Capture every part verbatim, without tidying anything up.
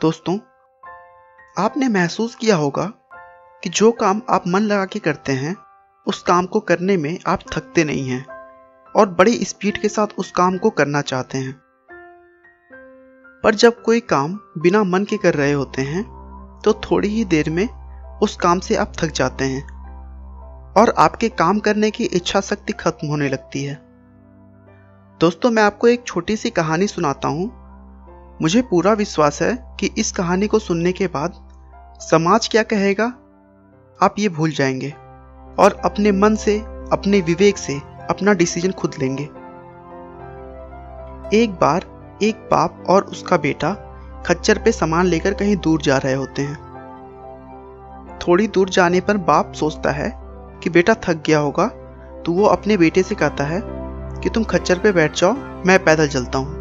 दोस्तों, आपने महसूस किया होगा कि जो काम आप मन लगा के करते हैं उस काम को करने में आप थकते नहीं हैं और बड़ी स्पीड के साथ उस काम को करना चाहते हैं। पर जब कोई काम बिना मन के कर रहे होते हैं तो थोड़ी ही देर में उस काम से आप थक जाते हैं और आपके काम करने की इच्छा शक्ति खत्म होने लगती है। दोस्तों, मैं आपको एक छोटी सी कहानी सुनाता हूँ। मुझे पूरा विश्वास है कि इस कहानी को सुनने के बाद समाज क्या कहेगा आप ये भूल जाएंगे और अपने मन से, अपने विवेक से अपना डिसीजन खुद लेंगे। एक बार एक बाप और उसका बेटा खच्चर पे सामान लेकर कहीं दूर जा रहे होते हैं। थोड़ी दूर जाने पर बाप सोचता है कि बेटा थक गया होगा, तो वो अपने बेटे से कहता है कि तुम खच्चर पे बैठ जाओ, मैं पैदल चलता हूँ।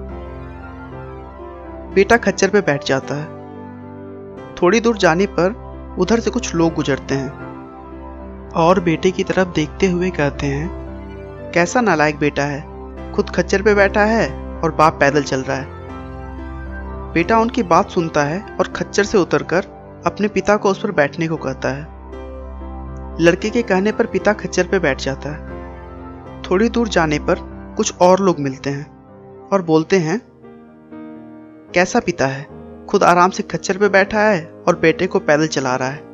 बेटा खच्चर पे बैठ जाता है। थोड़ी दूर जाने पर उधर से कुछ लोग गुजरते हैं और बेटे की तरफ देखते हुए कहते हैं, कैसा नालायक बेटा है, खुद खच्चर पे बैठा है और बाप पैदल चल रहा है। बेटा उनकी बात सुनता है और खच्चर से उतरकर अपने पिता को उस पर बैठने को कहता है। लड़के के कहने पर पिता खच्चर पे बैठ जाता है। थोड़ी दूर जाने पर कुछ और लोग मिलते हैं और बोलते हैं, कैसा पिता है, खुद आराम से खच्चर पे बैठा है और बेटे को पैदल चला रहा है।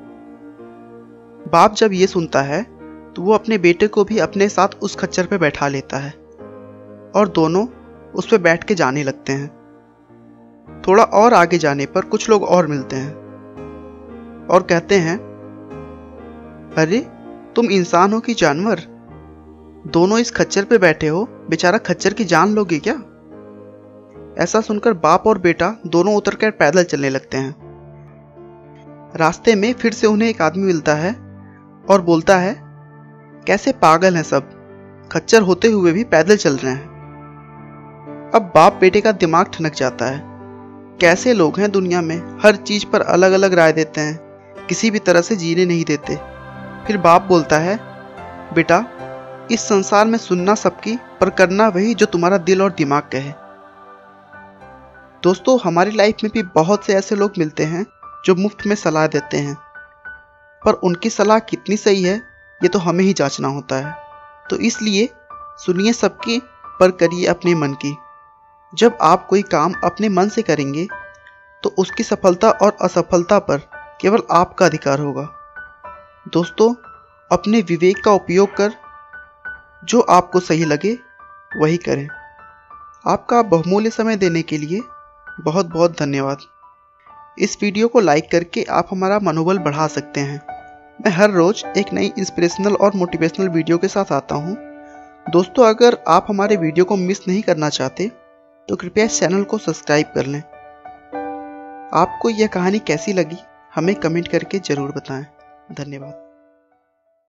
बाप जब ये सुनता है तो वो अपने बेटे को भी अपने साथ उस खच्चर पे बैठा लेता है और दोनों उस पे बैठ के जाने लगते हैं। थोड़ा और आगे जाने पर कुछ लोग और मिलते हैं और कहते हैं, अरे तुम इंसान हो कि जानवर, दोनों इस खच्चर पे बैठे हो, बेचारा खच्चर की जान लोगे क्या? ऐसा सुनकर बाप और बेटा दोनों उतरकर पैदल चलने लगते हैं। रास्ते में फिर से उन्हें एक आदमी मिलता है और बोलता है, कैसे पागल हैं सब, खच्चर होते हुए भी पैदल चल रहे हैं। अब बाप बेटे का दिमाग ठनक जाता है। कैसे लोग हैं दुनिया में, हर चीज पर अलग अलग राय देते हैं, किसी भी तरह से जीने नहीं देते। फिर बाप बोलता है, बेटा इस संसार में सुनना सबकी, पर करना वही जो तुम्हारा दिल और दिमाग कहे। दोस्तों, हमारी लाइफ में भी बहुत से ऐसे लोग मिलते हैं जो मुफ्त में सलाह देते हैं, पर उनकी सलाह कितनी सही है ये तो हमें ही जांचना होता है। तो इसलिए सुनिए सबकी, पर करिए अपने मन की। जब आप कोई काम अपने मन से करेंगे तो उसकी सफलता और असफलता पर केवल आपका अधिकार होगा। दोस्तों, अपने विवेक का उपयोग कर जो आपको सही लगे वही करें। आपका बहुमूल्य समय देने के लिए बहुत बहुत धन्यवाद। इस वीडियो को लाइक करके आप हमारा मनोबल बढ़ा सकते हैं। मैं हर रोज एक नई इंस्पिरेशनल और मोटिवेशनल वीडियो के साथ आता हूं। दोस्तों, अगर आप हमारे वीडियो को मिस नहीं करना चाहते तो कृपया इस चैनल को सब्सक्राइब कर लें। आपको यह कहानी कैसी लगी हमें कमेंट करके ज़रूर बताएं। धन्यवाद।